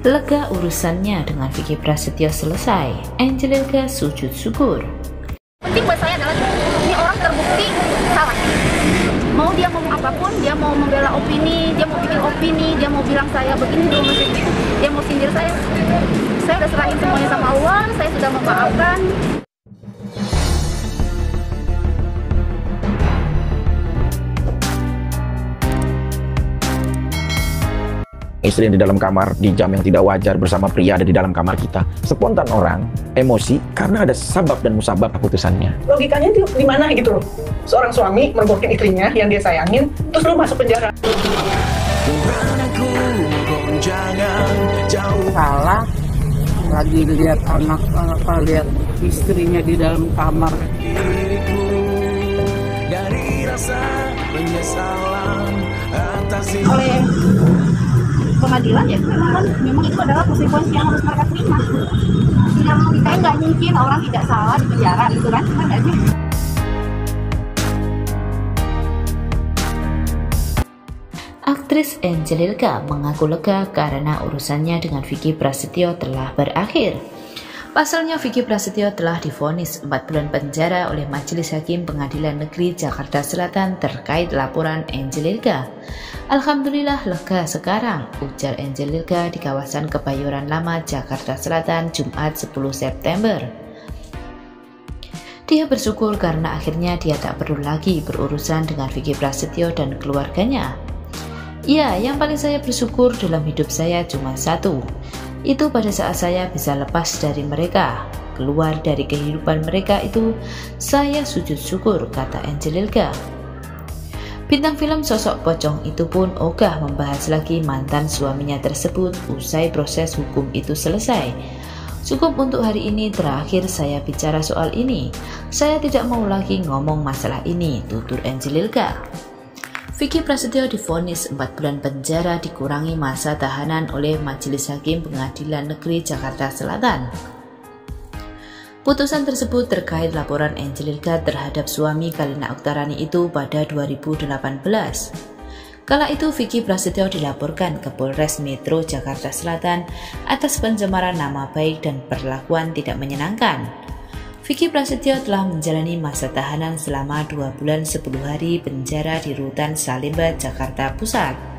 Lega urusannya dengan Vicky Prasetyo selesai, Angelilka sujud syukur. Penting buat saya adalah ini orang terbukti salah. Mau dia ngomong apapun, dia mau membela opini, dia mau bikin opini, dia mau bilang saya begini, dia mau begitu, dia mau sindir saya udah serahin semuanya sama Allah, saya sudah memaafkan. Istri yang di dalam kamar di jam yang tidak wajar bersama pria ada di dalam kamar kita. Spontan orang emosi karena ada sabab dan musabab keputusannya. Logikanya itu di mana gitu loh? Seorang suami mergokin istrinya yang dia sayangin, terus lu masuk penjara. Salah lagi lihat anak lihat istrinya di dalam kamar. Dari rasa penyesalan atas Oleh pengadilan ya memang itu adalah konsekuensi yang harus mereka terima. Tidak logikanya nggak mungkin orang tidak salah di penjara gitu kan, cuma aja. Aktris Angelilka mengaku lega karena urusannya dengan Vicky Prasetyo telah berakhir. Pasalnya Vicky Prasetyo telah divonis 4 bulan penjara oleh Majelis Hakim Pengadilan Negeri Jakarta Selatan terkait laporan Angelilka. Alhamdulillah lega sekarang, ujar Angelilka di kawasan Kebayoran Lama, Jakarta Selatan, Jumat 10 September. Dia bersyukur karena akhirnya dia tak perlu lagi berurusan dengan Vicky Prasetyo dan keluarganya. Ya, yang paling saya bersyukur dalam hidup saya cuma satu. Itu pada saat saya bisa lepas dari mereka, keluar dari kehidupan mereka itu, saya sujud syukur, kata Angelilka. Bintang film sosok pocong itu pun ogah membahas lagi mantan suaminya tersebut usai proses hukum itu selesai. Cukup untuk hari ini, terakhir saya bicara soal ini. Saya tidak mau lagi ngomong masalah ini, tutur Angelilka. Vicky Prasetyo divonis 4 bulan penjara dikurangi masa tahanan oleh Majelis Hakim Pengadilan Negeri Jakarta Selatan. Putusan tersebut terkait laporan Angelilka terhadap suami Kalina Oktarani itu pada 2018. Kala itu Vicky Prasetyo dilaporkan ke Polres Metro Jakarta Selatan atas pencemaran nama baik dan perlakuan tidak menyenangkan. Vicky Prasetyo telah menjalani masa tahanan selama 2 bulan 10 hari penjara di Rutan Salemba, Jakarta Pusat.